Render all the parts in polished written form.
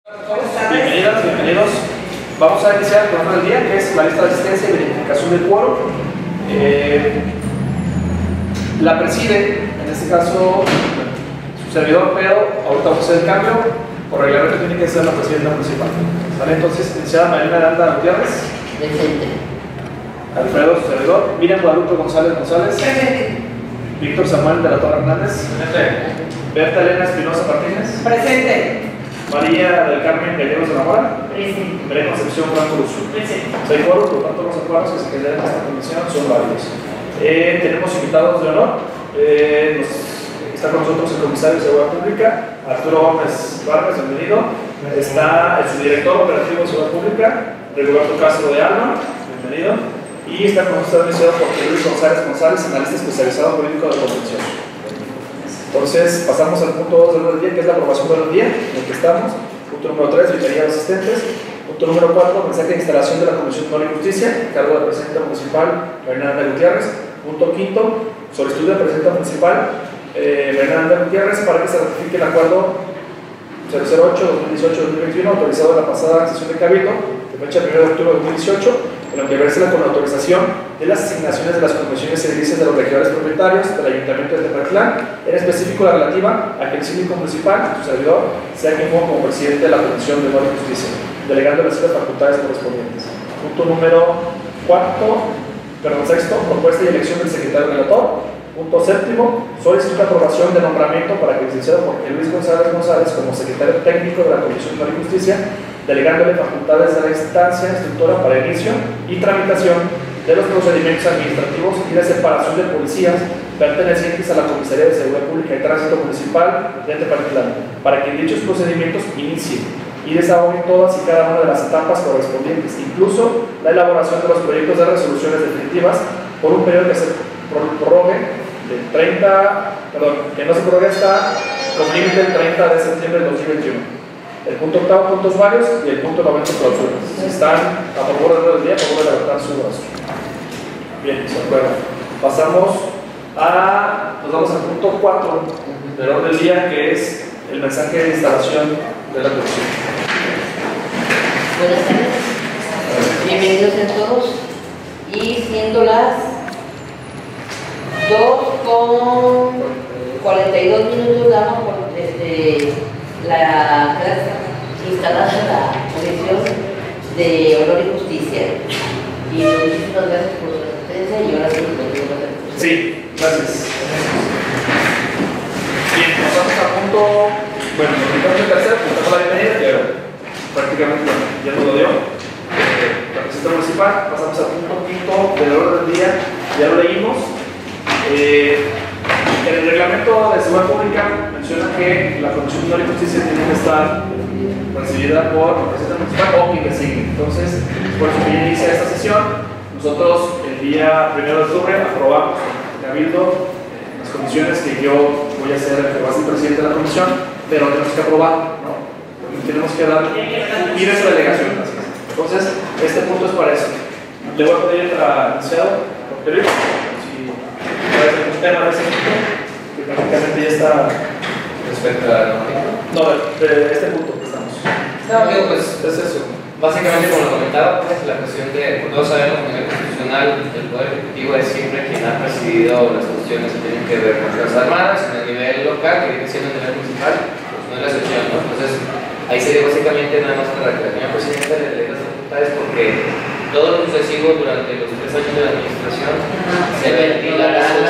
Bienvenidas, bienvenidos. Vamos a iniciar el programa del día, que es la lista de asistencia y verificación del quórum. La preside, en este caso, su servidor, pero ahorita vamos a hacer el cambio. Por reglamento tiene que ser la presidenta municipal. ¿Vale? Entonces, licenciada Marina Aranda Gutiérrez. Presente. Alfredo, su servidor. Miriam Guadalupe González. Presente. Víctor Samuel de la Torre Hernández. Presente. Berta Elena Espinosa Martínez. Presente. María del Carmen Gallegos de la Mora. Presente. María Concepción Franco Luz. Presente. Seis foros, por tanto los acuerdos que se generan en esta comisión son válidos. Tenemos invitados de honor. Está con nosotros el comisario de Seguridad Pública, Arturo Gómez Vargas, bienvenido. Está el subdirector operativo de Seguridad Pública, Rigoberto Castro de Alma, bienvenido. Y está con nosotros el licenciado Jorge Luis González, analista especializado jurídico de convención. Entonces, pasamos al punto 2 del orden del día, que es la aprobación del orden del día, en el que estamos. Punto número 3, auditoría de asistentes. Punto número 4, mensaje de instalación de la Comisión de Honor y Justicia, cargo de la presidenta municipal, Marina Aranda Gutiérrez. Punto 5, solicitud de la presidenta municipal, Marina Aranda Gutiérrez, para que se ratifique el acuerdo 008-2018-2021, autorizado en la pasada sesión de Cabildo, de fecha 1 de octubre de 2018, en lo que versela con la autorización de las asignaciones de las comisiones edilicias de los regidores propietarios del Ayuntamiento de Tepatitlán, en específico la relativa a que el síndico municipal, su servidor, sea quien ponga como presidente de la Comisión de Honor y Justicia, delegando las facultades correspondientes. Punto número 6, propuesta y elección del secretario relator. Punto 7, solicitud de aprobación de nombramiento para que el licenciado Jorge Luis González como secretario técnico de la Comisión de Honor y Justicia, delegándole facultades de la instancia instructora para inicio y tramitación de los procedimientos administrativos y de separación de policías pertenecientes a la Comisaría de Seguridad Pública y Tránsito Municipal de Tepatitlán, para que dichos procedimientos inicien y desahoguen todas y cada una de las etapas correspondientes, incluso la elaboración de los proyectos de resoluciones definitivas por un periodo que se prorrogue que no se prorrogue hasta con límite el 30 de septiembre de 2021. El punto 8, puntos varios, y el punto 90, clausuras. Si están a favor del orden del día, a favor de levantar su brazo. Bien, se aprueba. Nos vamos al punto 4 del orden del día, que es el mensaje de instalación de la comisión. Buenas tardes. Bienvenidos a todos. Y siendo las 2:42 damos por la instalada la Comisión de Honor y Justicia. Y muchísimas gracias por su asistencia y ahora sí continuamos. Sí, gracias. Bien, pasamos al punto, bueno, el tercero, pues damos la bienvenida, pero prácticamente ya nos lo dio. La presidenta municipal, pasamos al punto 5 del orden del día, ya lo leímos. El reglamento de seguridad pública menciona que la Comisión de Honor y Justicia tiene que estar presidida por la presidenta municipal o quien designe. Entonces, por eso que ya inicia esta sesión. Nosotros el día 1 de octubre aprobamos en Cabildo las condiciones que yo voy a ser el que va a ser presidente de la comisión, pero tenemos que aprobar, ¿no? Tenemos que dar y de su delegación. Entonces, este punto es para eso. Le voy a pedir al licenciado, Jorge Luis, un tema de ese punto, que prácticamente ya está Respecto a de este punto que estamos. No, amigo, pues es eso. Básicamente, como lo comentaba, pues la cuestión de, todos sabemos, que el constitucional, el Poder Ejecutivo es siempre quien ha presidido las cuestiones que tienen que ver con las Armadas en el nivel local, que viene siendo el nivel municipal, pues no es la excepción, ¿no? Entonces, ahí sería básicamente nada más para que la señora presidenta le dé las facultades, porque todo lo sucesivo durante los 3 años de la administración se ventilarán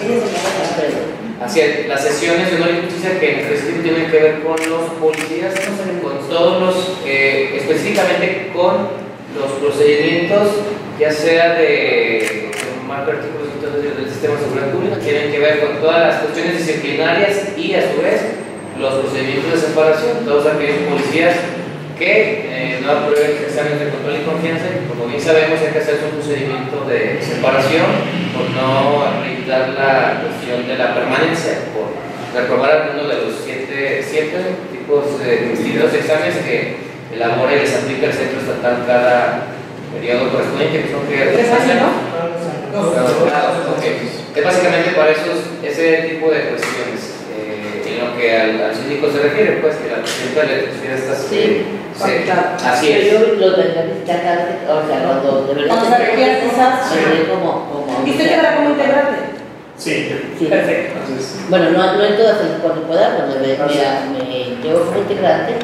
las sesiones de honor y justicia que en específico tienen que ver con los policías, con todos los, específicamente con los procedimientos, ya sea de marco artículos del sistema de seguridad pública, tienen que ver con todas las cuestiones disciplinarias y a su vez los procedimientos de separación, todos aquellos policías que no aprueben exámenes de control y confianza, y como bien sabemos hay que hacer un procedimiento de separación por no acreditar la cuestión de la permanencia, por reprobar alguno de los siete tipos de exámenes que elabora y les aplica el centro estatal cada periodo correspondiente, que son 3 años, ¿no? Es básicamente para ese tipo de cuestiones. En lo que que al síndico se refiere, pues que la presidenta de electricidad está... Sí, así es. Yo lo tendría que visitar cada vez, o sea, cuando de verdad Cuando se requiere cosas, como ¿Y usted quedará como integrante? Sí, Sí. Perfecto. así es. Bueno, no en todas, cuando pueda, cuando me llevo como integrante,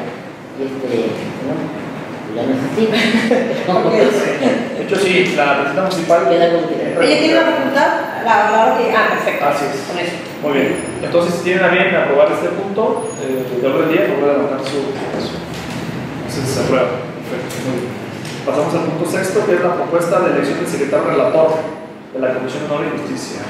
la necesito. De hecho, sí, la presidenta municipal. Queda como integrante. Ella tiene la facultad, la que. Perfecto. Así es. Con eso. Muy bien. Entonces, si tienen a bien aprobar este punto de orden del día, por favor, levantar su. Entonces, se aprueba. Perfecto. Muy bien. Pasamos al punto sexto, que es la propuesta de elección del secretario relator de la Comisión de Honor y Justicia.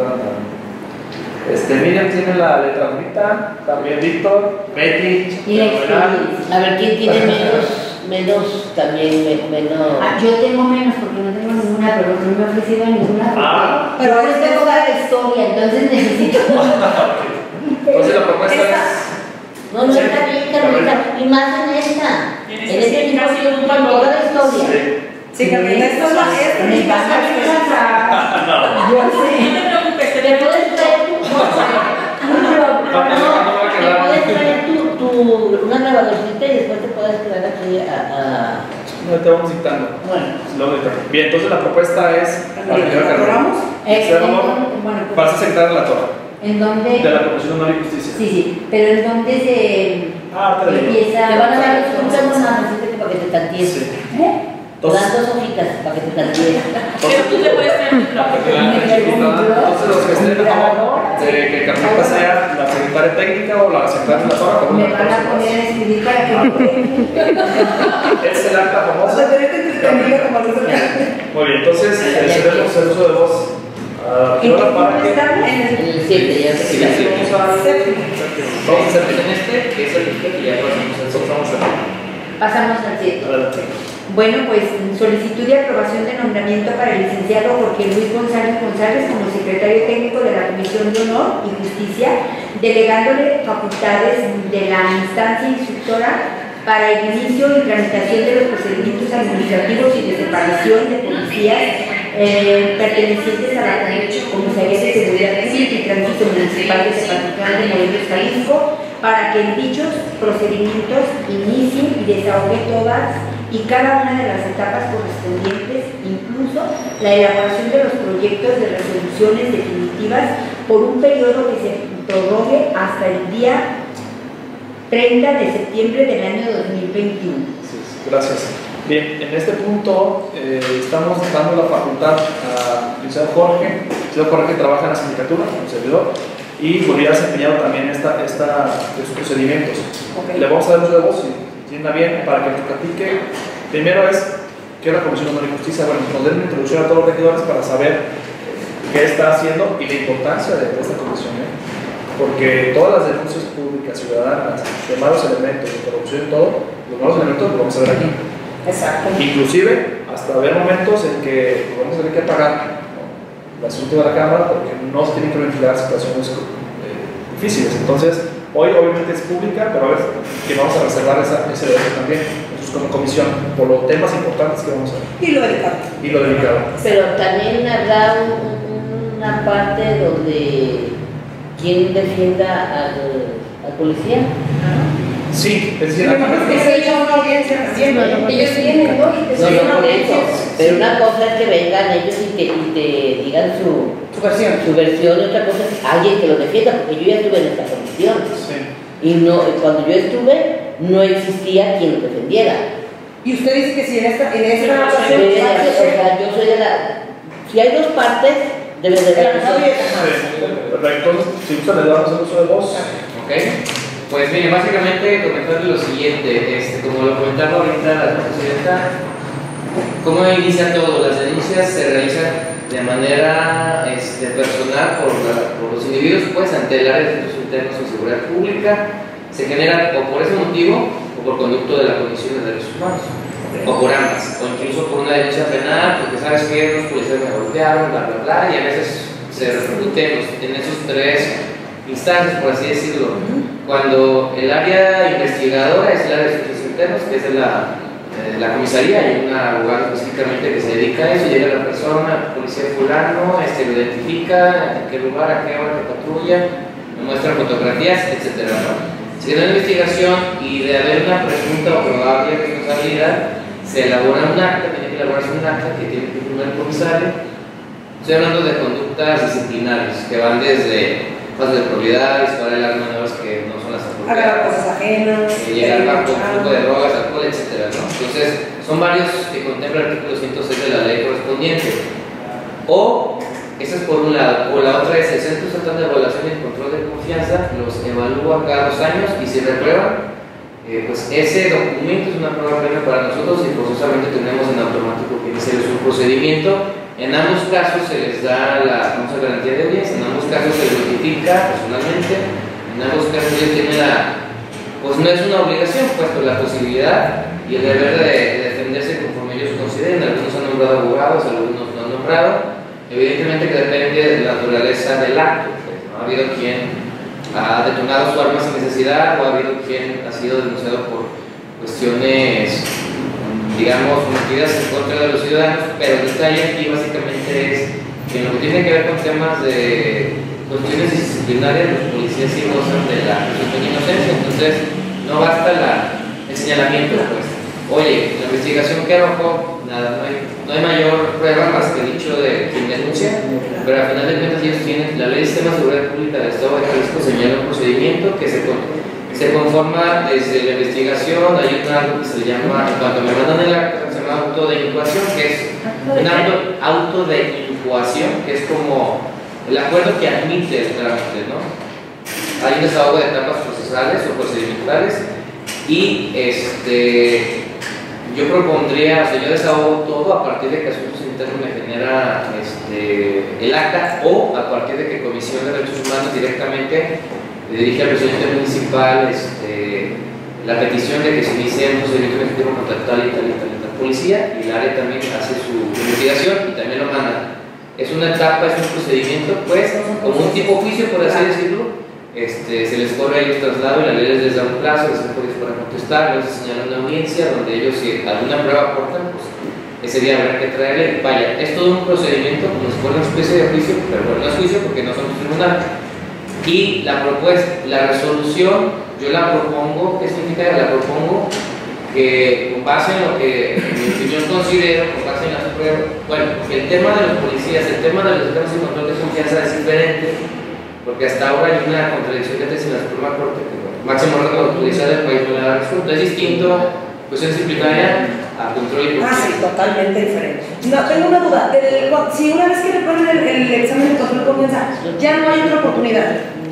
Miriam tiene la letra bonita, también Víctor, Betty, Y a ver, ¿quién tiene menos también, menos? Yo tengo menos porque no tengo ninguna, pero no me he ofrecido ninguna. Pero Pero yo tengo la historia, entonces necesito. Entonces, la propuesta es. No, está bien, Carlita, y más en esta. En este tipo yo ocupo toda la historia. Sí, Carlita, esto es la Me vas a casar. Yo sé. ¿Te puedes traer tu una grabadorcita y después te puedes quedar aquí a... No, te vamos dictando. Bueno. Luego dictando. Bien, entonces la propuesta es. ¿Acordamos? Bueno, Vas a sentar la torre ¿en dónde? de la Comisión de Honor y Justicia. Sí, pero ¿en dónde se Te digo. empieza? Te van a dar un receta para que te tantees. Sí. Te dan 2 hojitas para que te tantees. Pero tú te puedes traer tu trabajo. Entonces, los que estén a favor de que Carlita sea la secretaria técnica o la secretaria de la torre, como Me una van a persona. poner a escribir para que Es el acta O famosa. sea, tenés que entender como los demás. Muy bien, entonces cedemos el uso de voz a ¿En qué Fiora para punto que. están? En el 7 ya Sí, se sí. Vamos a hacer en este, que es el que ya pasamos al pasamos al 7. Adelante. Bueno, pues solicitud de aprobación de nombramiento para el licenciado Jorge Luis González González como secretario técnico de la Comisión de Honor y Justicia, delegándole facultades de la instancia instructora para el inicio y tramitación de los procedimientos administrativos y de separación de policías pertenecientes a la Comisaría de Seguridad Pública y Tránsito Municipal de Tepatitlán de Morelos, Jalisco, para que en dichos procedimientos inicie y desahogue todas y cada una de las etapas correspondientes, incluso la elaboración de los proyectos de resoluciones definitivas por un periodo que se prorrogue hasta el día 30 de septiembre del año 2021. Sí, gracias. Bien, en este punto estamos dando la facultad al licenciado Jorge. El licenciado Jorge trabaja en la sindicatura como servidor y podría desempeñar también estos procedimientos. Okay. Le vamos a dar uso de voz, si entienda bien, para que nos platique. Primero es qué es la Comisión de Honor y Justicia. Bueno, nos den una introducción a todos los regidores para saber qué está haciendo y la importancia de esta comisión. Porque todas las denuncias públicas, ciudadanas, de malos elementos, de corrupción y todo, los malos elementos los vamos a ver aquí. Exacto. Inclusive, hasta haber momentos en que vamos a tener que pagar el asunto de la Cámara porque no se tienen que ventilar situaciones difíciles. Entonces, hoy obviamente es pública, pero a ver, que vamos a reservar ese derecho también, nosotros como comisión, por los temas importantes que vamos a ver. Y lo delicado. Y lo delicado. Pero también habrá una parte donde quien defienda al policía. Sí, es decir, Pero es que se ha hecho una audiencia recién. Ellos vienen, ¿no? Y te No, siguen no, por audiencia. eso. Pero una cosa es que vengan ellos y te digan Su versión. su versión, y otra cosa es alguien que lo defienda, porque yo ya estuve en esta comisión. sí. Y no, cuando yo estuve, no existía quien lo defendiera. Y usted dice que si en esta O ocasión sea, yo soy de la... Si hay 2 partes, debe de haber... Perfecto, si usted le damos el uso de voz. Ok, pues mire, básicamente comentarle lo siguiente, como lo comentaba ahorita la presidenta, ¿cómo inicia todo? Las denuncias se realizan de manera personal por los individuos, pues ante el área de Asuntos Internos o Seguridad Pública, se genera o por ese motivo o por conducto de la Comisión de Derechos Humanos, o por ambas, o incluso por una denuncia penal, porque sabes que los policías me golpearon, bla, bla, bla, y a veces se repercuten en esos 3 instancias, por así decirlo. Cuando el área investigadora es el área de Asuntos Internos, que es de la comisaría, hay un abogado específicamente que se dedica a eso, llega la persona, policía fulano, lo identifica, en qué lugar, a qué hora, qué patrulla, me muestran fotografías, etc. Si hay una investigación y de haber una presunta o probable responsabilidad, se elabora un acta, tiene que elaborarse un acta que tiene que firmar el comisario. Estoy hablando de conductas disciplinarias que van desde paso de propiedad, disparar el arma menores que no son las apropiadas, Agarrar cosas ajenas, llegar bajo flujo de drogas, alcohol, etc. Entonces, son varios que contempla el artículo 106 de la ley correspondiente. O, esa es por un lado, o la otra es el Centro Estatal de Evaluación y Control de Confianza, los evalúa cada 2 años y si reprueban, pues ese documento es una prueba plena para nosotros y forzosamente tenemos en automático que iniciarles un procedimiento. En ambos casos se les da la famosa garantía de audiencia, en ambos casos se les notifica personalmente, en ambos casos ellos tienen pues no es una obligación, puesto la posibilidad y el deber de defenderse conforme ellos consideren. Algunos han nombrado abogados, algunos no han nombrado. Evidentemente que depende de la naturaleza del acto. Pues, ¿no? Ha habido quien ha detonado su arma sin necesidad o ha habido quien ha sido denunciado por cuestiones, digamos, cometidas en contra de los ciudadanos, pero el detalle aquí básicamente es que en lo que tiene que ver con temas de cuestiones disciplinarias, los policías sí gozan de la presunción de inocencia, entonces no basta el señalamiento, pues, oye, la investigación que arrojó, nada, no hay mayor prueba más que el dicho de quien denuncia, pero al final de cuentas ellos tienen, la Ley de Sistema de Seguridad Pública del Estado de Jalisco señala un procedimiento que se conforma desde la investigación. Hay algo que se llama, cuando me mandan el acta, se llama auto de incoación, que es un auto de incoación, que es como el acuerdo que admite el trámite, ¿no? Hay un desahogo de etapas procesales o procedimentales y yo propondría, o sea, yo desahogo todo a partir de que Asuntos Internos me genera el acta o a partir de que Comisión de Derechos Humanos directamente le dirige al presidente municipal la petición de que se inicie un procedimiento ejecutivo contra tal y tal policía, y el área también hace su investigación y también lo manda. Es una etapa, es un procedimiento, pues, como un tipo juicio, por así decirlo. Se les corre a ellos traslado y la ley les da un plazo, les da poder para contestar, les señala una audiencia donde ellos, si alguna prueba aportan, pues ese día habrá que traerle. Vaya, es todo un procedimiento como si fuera una especie de juicio, pero bueno, no es juicio porque no somos tribunal. Y la propuesta, la resolución, yo la propongo. ¿Qué significa? La propongo que con base en lo que en mi opinión considero, con base en las pruebas, bueno, el tema de los policías, el tema de los sistemas de control de confianza es diferente, porque hasta ahora hay una contradicción que en la Suprema Corte, que el máximo órgano judicial del país no la ha resuelto. Es distinto cuestión disciplinaria a control y confianza. Sí, totalmente diferente. No, tengo una duda. Si una vez que reponen el examen de control de confianza, ya no hay otra oportunidad.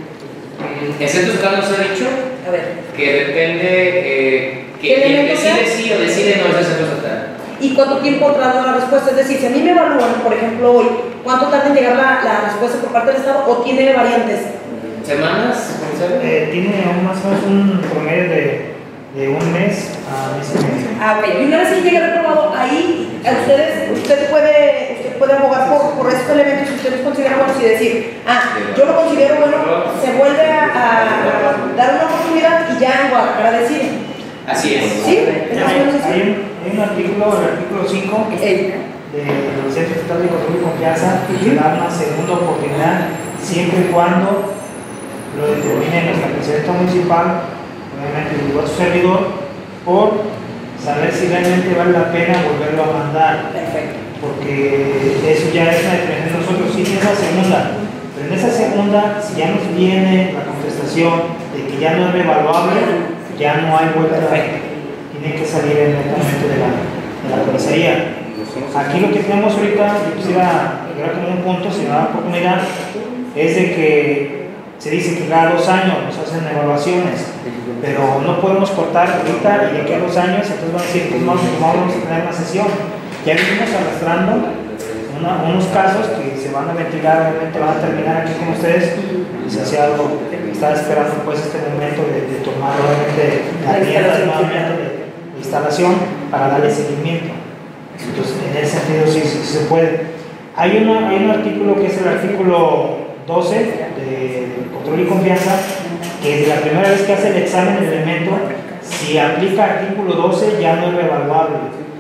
En ciertos casos se ha dicho A ver. que depende, que quien decide sí o decide no es el centro estatal. ¿Y cuánto tiempo tarda la respuesta? Es decir, si a mí me evalúan, por ejemplo, hoy, ¿cuánto tarda en llegar la respuesta por parte del Estado o tiene variantes? ¿Semanas? Tiene más o menos un promedio de un mes a mes y medio. Ok, y una vez que llegue reprobado, ahí usted puede abogar por estos elementos que ustedes consideran buenos y decir, yo lo considero bueno, se vuelve a dar una oportunidad y ya en Guadalajara decide. Así es. ¿Sí? Hay un artículo, el artículo 5 del Centro Estatal de Control y Confianza, que da una segunda oportunidad siempre y cuando lo determine nuestra presidenta municipal, obviamente el igual su servidor, por saber si realmente vale la pena volverlo a mandar. Perfecto. Porque eso ya es una determinación de nosotros. Sí, en esa segunda, pero en esa segunda, si ya nos viene la contestación de que ya no es revaluable, ya no hay vuelta, tiene que salir inmediatamente de la comisaría. Aquí lo que tenemos ahorita, yo quisiera llegar como un punto, si me da la oportunidad, es de que se dice que cada 2 años nos hacen evaluaciones, pero no podemos cortar ahorita y de aquí a 2 años, entonces van a decir que vamos a tener una sesión. Ya venimos arrastrando unos casos que se van a ventilar, obviamente van a terminar aquí con ustedes. El licenciado está esperando pues este momento de tomar obviamente la rienda nuevamente de instalación para darle seguimiento. Entonces en ese sentido sí se puede. Hay un artículo que es el artículo 12 de control y confianza, que es la primera vez que hace el examen del elemento, si aplica artículo 12 ya no es revaluable.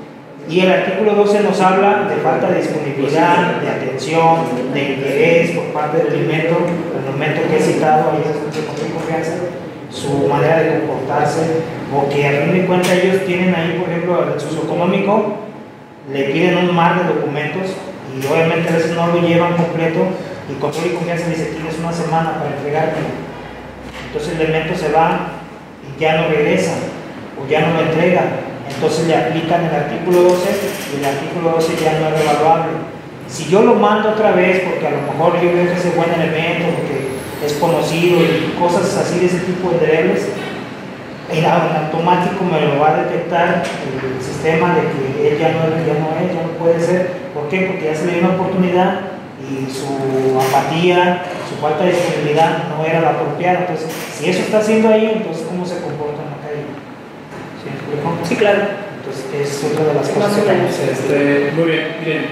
Y el artículo 12 nos habla de falta de disponibilidad, de atención, de interés por parte del elemento, el momento que he citado, ahí es de control y confianza, su manera de comportarse, o que a fin de cuentas ellos tienen ahí, por ejemplo, el socioeconómico, le piden un mar de documentos y obviamente a veces no lo llevan completo y control y confianza dice tienes una semana para entregármelo. Entonces el elemento se va y ya no regresa o ya no lo entrega. Entonces le aplican el artículo 12 y el artículo 12 ya no es revaluable. Si yo lo mando otra vez porque a lo mejor yo veo que es buen elemento, porque es conocido y cosas así de ese tipo de indelebles, en automático me lo va a detectar el sistema de que él ya no puede ser. ¿Por qué? Porque ya se le dio una oportunidad y su apatía, su falta de disponibilidad no era la apropiada. Entonces, si eso está haciendo ahí, entonces ¿cómo se comporta en la calle? ¿Sí me explico? Sí, claro. Entonces, es otra de las cosas que tenemos. Muy bien, miren.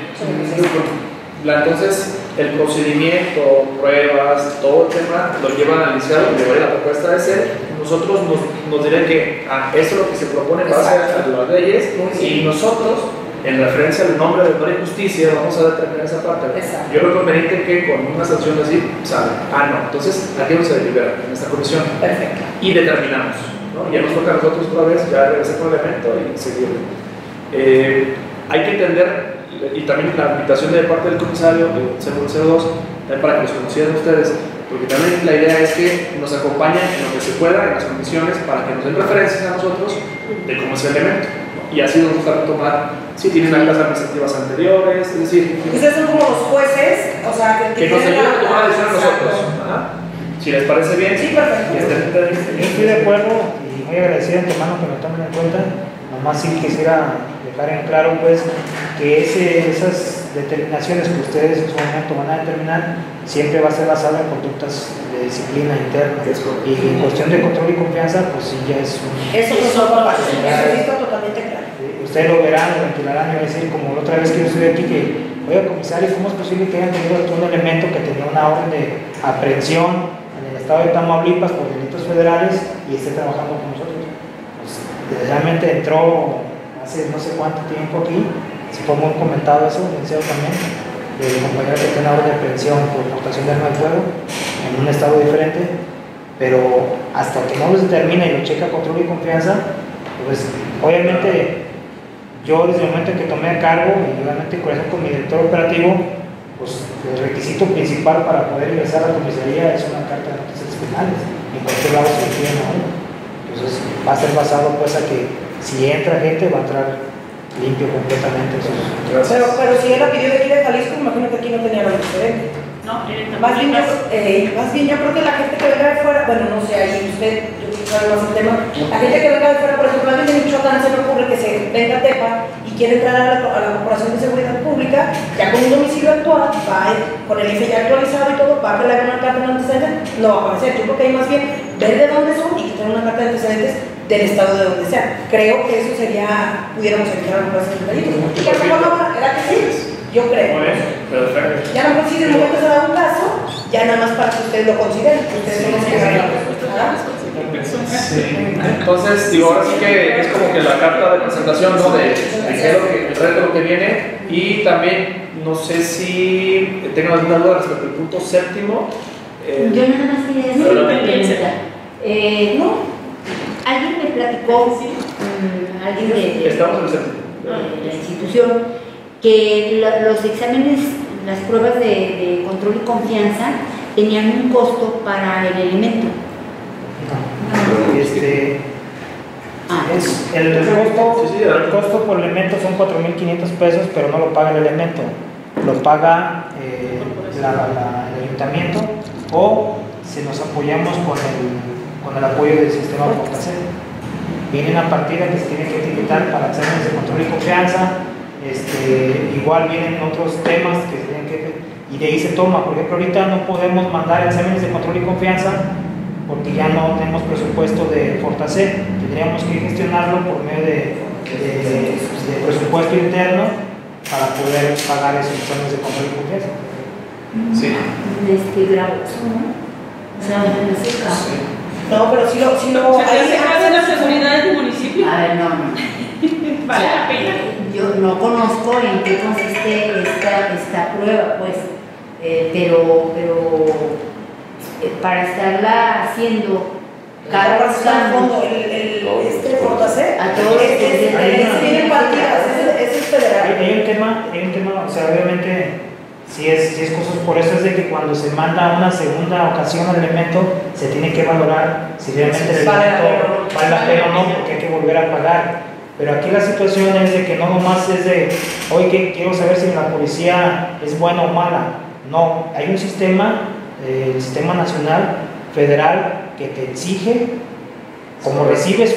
Entonces, el procedimiento, pruebas, todo el tema lo llevan al licenciado, la propuesta de ser, nosotros nos dirán que esto es lo que se propone en base a las leyes, y nosotros, en referencia al nombre de honor y justicia, vamos a determinar esa parte. Yo creo conveniente que con una sanción así, sale. No, entonces aquí vamos a deliberar en esta comisión. Perfecto. Y determinamos, ¿no? Ya nos toca a nosotros otra vez, ya regresar con el elemento y seguir. Hay que entender, y también la invitación de parte del comisario, del 0102, para que los conocieran ustedes, porque también la idea es que nos acompañen en lo que se pueda, en las condiciones, para que nos den referencias a nosotros de cómo es el elemento, ¿no? Y así nos gusta retomar si tienen actas administrativas anteriores, es decir, ustedes son como los jueces, o sea, que nos ayuden a tomar la decisión a nosotros. Si les parece bien, sí, perfecto. Yo estoy de acuerdo y muy agradecido de antemano que me tomen en cuenta. Nomás sí quisiera dejar en claro pues que esas determinaciones que ustedes en su momento van a determinar siempre va a ser basada en conductas de disciplina interna, y en cuestión de control y confianza pues sí ya es un... Eso está totalmente claro. Ustedes lo verán, lo ventilarán y van a decir, como la otra vez que yo estuve aquí, que oiga comisario, ¿cómo es posible que hayan tenido aquí un elemento que tenía una orden de aprehensión en el estado de Tamaulipas por delitos federales y esté trabajando con nosotros? Pues realmente entró hace no sé cuánto tiempo aquí, se fue muy comentado eso, licenciado también, del compañero que tiene orden de aprehensión por portación de arma de fuego en un estado diferente, pero hasta que no lo determina y lo checa control y confianza, pues obviamente yo desde el momento en que tomé a cargo y obviamente con mi director operativo, pues el requisito principal para poder ingresar a la comisaría es una carta de noticias penales, en cualquier lado se requiere una. Entonces va a ser basado pues a que si entra gente va a entrar limpio completamente. Pero si él la pidió de aquí de Jalisco, imagino que aquí no tenía nada diferente. No, más bien yo creo que la gente que venga de fuera, bueno, no sé, ahí usted, yo creo que sabe más el tema, la gente que venga de fuera, por ejemplo, alguien de Michoacán se me ocurre que se venga a Tepa y quiere entrar a la Corporación de Seguridad Pública, ya con un domicilio actual, va con el IFE ya actualizado y todo, va a pelar una carta de antecedentes, no va a aparecer. Yo creo que hay más bien ver de dónde son y que tengan una carta de antecedentes del estado de donde sea. Creo que eso sería, pudiéramos evitar a lo mejor ese detallito. Y que a lo mejor no, ¿era que sí? Yo creo. Muy bien, perfecto. Ya a lo mejor si de momento se da un caso, ya nada más para que ustedes lo consideren, que ustedes son los que van a... Sí. Entonces, digo, ahora sí que es como que la carta de presentación, ¿no? De qué es lo que, el reto que viene, y también no sé si tengan alguna duda respecto al punto séptimo. Yo nada más quería hacer una pregunta. No, alguien me platicó, alguien de Estamos en el séptimo. la institución, que los exámenes, las pruebas de control y confianza tenían un costo para el elemento. El costo por elemento son 4.500 pesos, pero no lo paga el elemento, lo paga el ayuntamiento, o si nos apoyamos con el apoyo del sistema Portacer. Viene una partida que se tiene que utilizar para exámenes de control y confianza, igual vienen otros temas que se tienen que, y de ahí se toma. Por ejemplo, ahorita no podemos mandar exámenes de control y confianza porque ya no tenemos presupuesto de Fortacer. Tendríamos que gestionarlo por medio de presupuesto interno para poder pagar esos exámenes de control y confianza. Sí. No, pero si no ¿Se hace la seguridad del municipio? A ver, no. ¿Vale la pena? yo no conozco en qué consiste esta prueba, pues, pero para estarla haciendo cada fondo, el Fortasec, a todos tienen partidas, ese es federal. Hay un tema, o sea, obviamente, si es cosas, por eso es de que cuando se manda una segunda ocasión al elemento, se tiene que valorar si realmente el elemento vale la pena o no, porque hay que volver a pagar. Pero aquí la situación es de que no nomás es de, hoy que quiero saber si la policía es buena o mala. No, hay un sistema, el sistema nacional, federal, que te exige, como recibes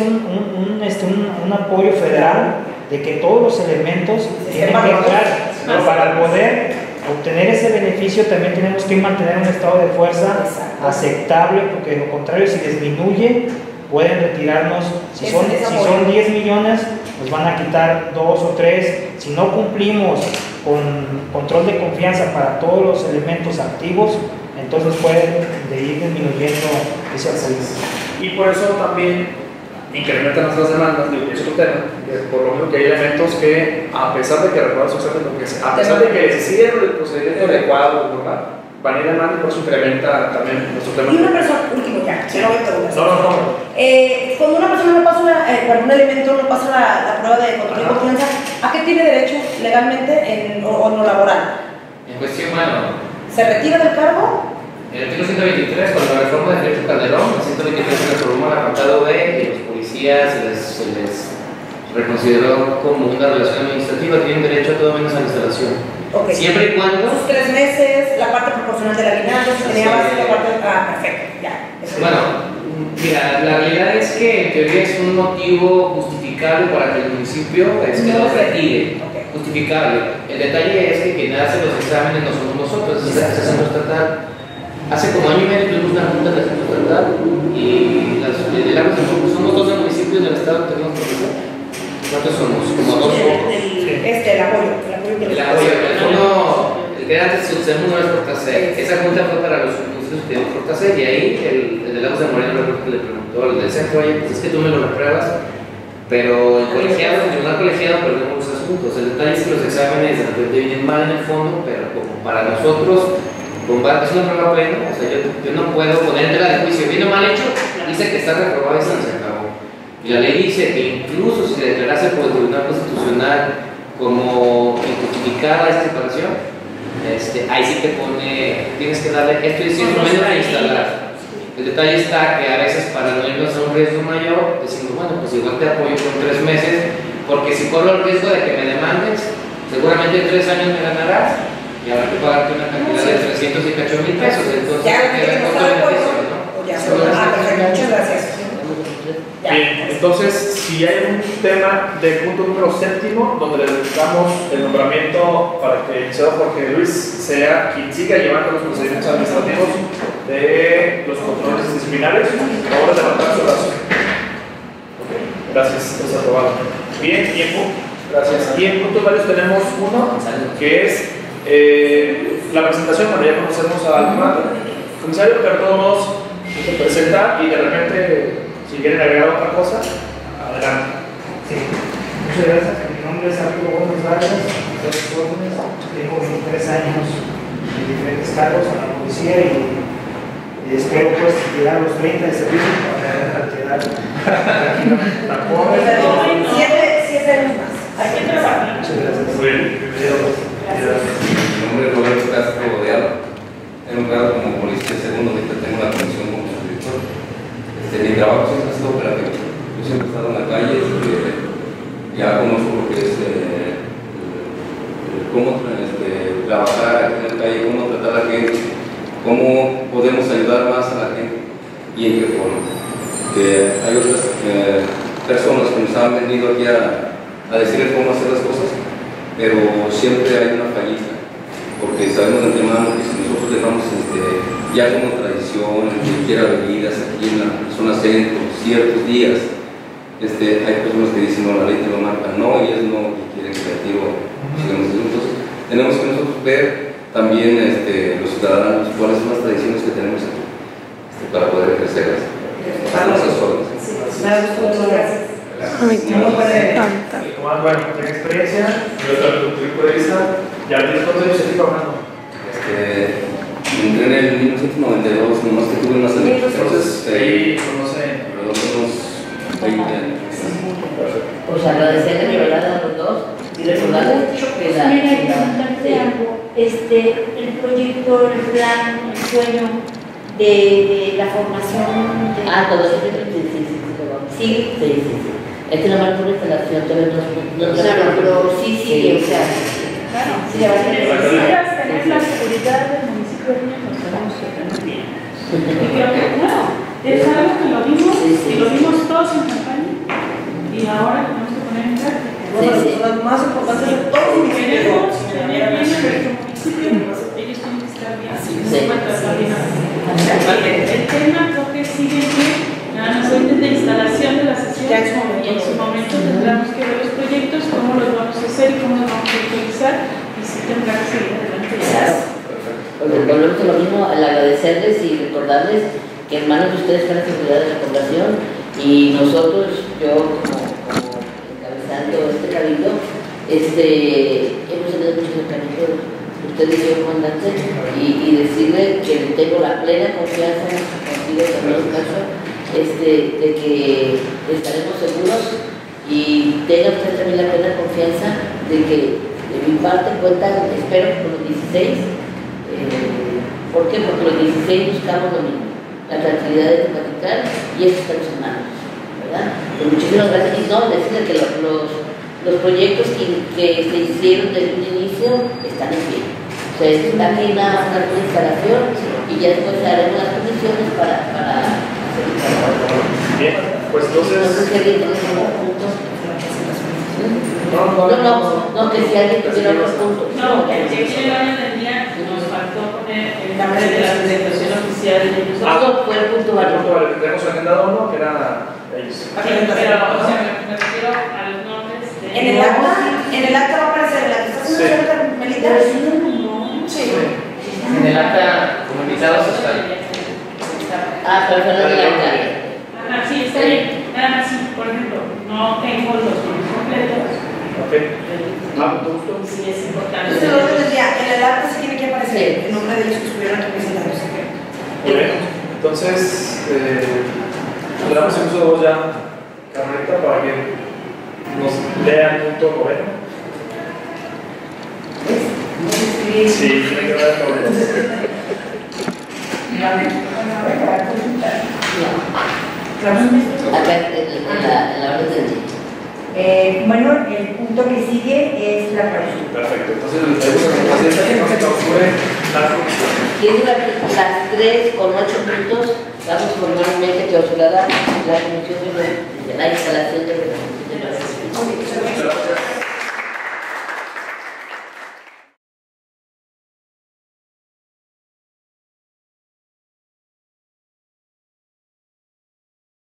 un apoyo federal, de que todos los elementos tienen que entrar. Pero para poder obtener ese beneficio también tenemos que mantener un estado de fuerza aceptable, porque de lo contrario, si disminuye, pueden retirarnos. Si son 10 millones, nos van a quitar 2 o 3. Si no cumplimos con control de confianza para todos los elementos activos, entonces pueden ir disminuyendo ese apoyo. Y por eso también incrementan nuestras demandas, digo, es un tema, por lo menos que hay elementos que, a pesar de que recuerdan su examen, a pesar de que se sigue el procedimiento adecuado, normal, van a ir demanda y por eso incrementa también nuestro tema. Y una persona, último ya, si no voy a preguntar. No. Cuando una persona no pasa un elemento no pasa la prueba de control de confianza, ¿a qué tiene derecho legalmente o no laboral? En cuestión, bueno, ¿se retira del cargo? en el artículo 123, con la reforma de Felipe Calderón, el 123 se reformó el apartado B y los policías se les reconsideró como una relación administrativa, tienen derecho a todo menos a la instalación. Okay. Siempre y cuando. Los 3 meses, la parte proporcional del aguinaldo, se tenía base la parte. Perfecto, ya. Bueno, mira, la realidad es que en teoría es un motivo justificable para que el municipio los retire. Okay. Justificable. El detalle es que quien hace los exámenes no somos nosotros, es el centro estatal. Hace como año y medio tuvimos una junta del centro estatal y somos 12 municipios del estado que tenemos profesor. ¿Cuántos somos? Como 2 o el apoyo. El que era antes subsegundo es Fortasec. Esa junta fue para los municipios que tenemos Fortasec y ahí el de Lagos de Moreno le preguntó al del centro, oye, pues es que tú me lo repruebas, pero el colegiado, el tribunal colegiado perdemos los asuntos. El detalle es que los exámenes de repente vienen mal en el fondo, pero como para nosotros es una prueba plena, o sea, yo no puedo poner en tela de juicio, vino mal hecho, dice que está reprobado y se acabó. Y la ley dice que incluso si se declarase por el Tribunal Constitucional como injustificada esta separación, ahí sí te pone, tienes que darle esto y decir, menos a instalar. El detalle está que a veces para no irnos a un riesgo mayor, decimos, bueno, pues igual te apoyo por 3 meses, porque si corro el riesgo de que me demandes, seguramente en 3 años me ganarás y habrá que pagarte una cantidad de 300 y cacho mil pesos. Entonces, queda corto beneficio, ¿no? Perfecto, muchas gracias. Bien, entonces, si hay un tema de punto número 7, donde le damos el nombramiento para que el señor Jorge Luis sea quien siga llevando los procedimientos administrativos de los controles disciplinarios, ahora levantar su brazo. Gracias, es aprobado. Bien, tiempo. Gracias. Y en puntos varios tenemos uno, que es la presentación, cuando ya conocemos al comisario, pero todos se presenta y de repente, si quieren agregar otra cosa, adelante. Sí, muchas gracias. Mi nombre es Arturo Gómez Vargas, tengo 23 años en diferentes cargos en la policía y espero pues llegar a los 30 de servicio para quedar tranquilamente. 7 años más. Hay que trabajar. Muchas gracias. Muy bien, bienvenido. Mi nombre es Roberto Castro Godeado. He nombrado como policía segundo, ahorita tengo una comisión como subdirector. Mi trabajo siempre ha sido operativo. Yo siempre he estado en la calle, ya conozco lo que es cómo trabajar aquí en la calle, cómo tratar a la gente, cómo podemos ayudar más a la gente y en qué forma. Hay otras personas que nos han venido aquí a decirles cómo hacer las cosas, pero siempre hay una fallita, porque sabemos de antemano que si nosotros dejamos ya como tradición, ni siquiera bebidas aquí en la zona centro, ciertos días, hay personas que dicen, no, la ley te lo marca, no, y es no, y quieren que el tiro sigamos. Entonces, tenemos que nosotros ver también los ciudadanos cuáles son las tradiciones que tenemos aquí, para poder ejercerlas. Gracias. Gracias. Bueno, experiencia, yo desde tu punto de vista, ya tienes cuántos años aquí trabajando. Entré en el 1992, nomás que tuve una selección. Entonces, ahí conoce. Unos 20 años. Pues agradecerle de verdad a los dos y recordarles que la. Mira, preguntarte algo. El proyecto, el plan, el sueño de la formación. Todo eso sí. Es que la más pura instalación todavía no. Claro, pero sí, o sea. Claro, Sí, la va a tener. necesitas tener la seguridad del municipio de Niños, nos tenemos que tener bien. Y creo que, claro, es algo que lo vimos, y lo vimos todos en campaña, y ahora tenemos que poner en práctica. Una de las personas más importantes de todo el Queremos municipio. tener bien a nuestro municipio, ellos tienen que estar bien, así que se encuentra bien. El tema creo que sigue bien, nada más ahorita de instalación de la sesión, y en su momento tendremos que ver los proyectos, cómo los vamos a hacer y cómo los vamos a actualizar, y si tendrá que seguir adelante. Volvemos a lo mismo al agradecerles y recordarles que en manos de ustedes está la seguridad de la población y nosotros, yo como encabezando este cabildo, hemos tenido muchos acercamientos, usted y yo, comandante, y decirle que tengo la plena confianza contigo en todo caso, de que estaremos seguros y tenga usted también la plena confianza de que de mi parte cuentan, espero que con los 16. ¿Por qué? Porque los 16 buscamos lo mismo, la tranquilidad de Tepatitlán y eso está en sus manos, ¿verdad? Pues muchísimas gracias. Y no, decirles que los proyectos que se hicieron desde un inicio están en pie. O sea, está aquí nada más una instalación y ya después haremos las condiciones para hacer el trabajo. Bien, pues entonces. ¿Si alguien tiene algún punto? No, que si alguien tuviera otro punto. No, el que quiere el orden del día nos faltó poner el nombre de la presentación oficial de ellos. Eso fue el punto Vale, válido. tenemos agendado uno que era ellos. Sí, pero, o sea, me refiero a los nombres de... En el acta va a aparecer la que está haciendo la Melita. Sí. En el acta como invitados está ahí. Pero fue la de la calle. Sí, está bien. Nada más, sí, por ejemplo, no tengo los nombres completos. Ok. ¿Tu gusto? Sí, es importante. Entonces, el orden del día, en el acta sí tiene que aparecer el nombre de ellos que estuvieron aquí presentados. Muy bien. Entonces, le damos el uso de voz ya correcta para que nos lea el punto noveno. Sí, tiene que ver con Acá en la orden del día. Bueno, el punto que sigue es la clausura. Perfecto. Entonces, le pedimos a la presidenta que nos clausure la comisión. Tiene las 3 con 8 puntos, vamos formalmente clausurada la comisión de la instalación de la Gracias.